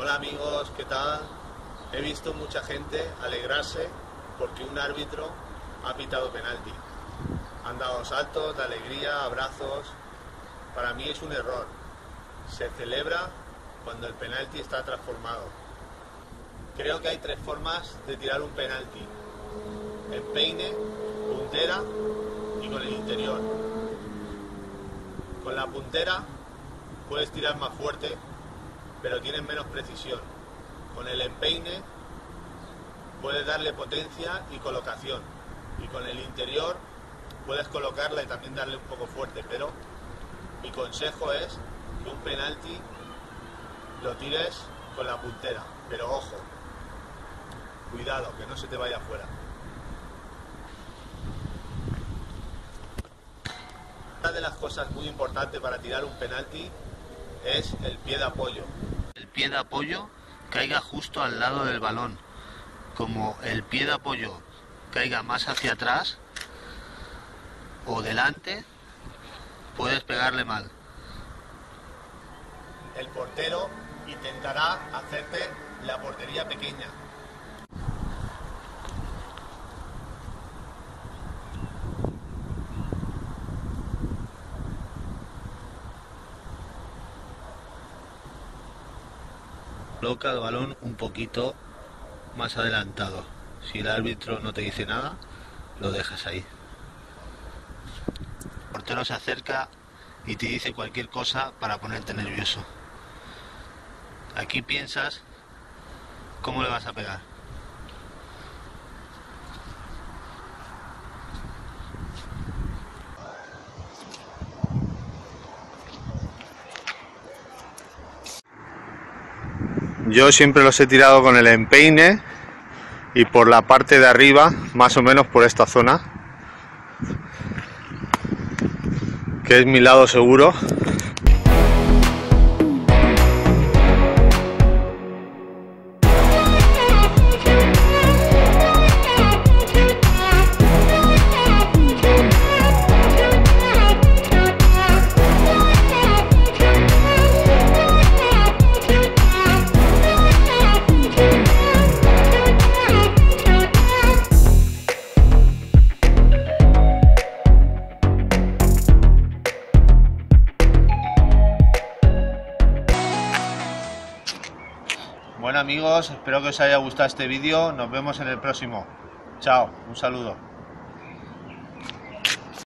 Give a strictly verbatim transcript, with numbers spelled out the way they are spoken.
Hola amigos, ¿qué tal? He visto mucha gente alegrarse porque un árbitro ha pitado penalti. Han dado saltos de alegría, abrazos. Para mí es un error. Se celebra cuando el penalti está transformado. Creo que hay tres formas de tirar un penalti: empeine, puntera y con el interior. Con la puntera puedes tirar más fuerte, pero tienes menos precisión. Con el empeine puedes darle potencia y colocación, y con el interior puedes colocarla y también darle un poco fuerte, pero mi consejo es que un penalti lo tires con la puntera, pero ojo, cuidado, que no se te vaya afuera. Una de las cosas muy importantes para tirar un penalti es el pie de apoyo. El pie de apoyo caiga justo al lado del balón. Como el pie de apoyo caiga más hacia atrás o delante, puedes pegarle mal. El portero intentará hacerte la portería pequeña. Coloca el balón un poquito más adelantado. Si el árbitro no te dice nada, lo dejas ahí. El portero se acerca y te dice cualquier cosa para ponerte nervioso. Aquí piensas cómo le vas a pegar. Yo siempre los he tirado con el empeine y por la parte de arriba, más o menos por esta zona, que es mi lado seguro. Bueno amigos, espero que os haya gustado este vídeo. Nos vemos en el próximo. Chao, un saludo.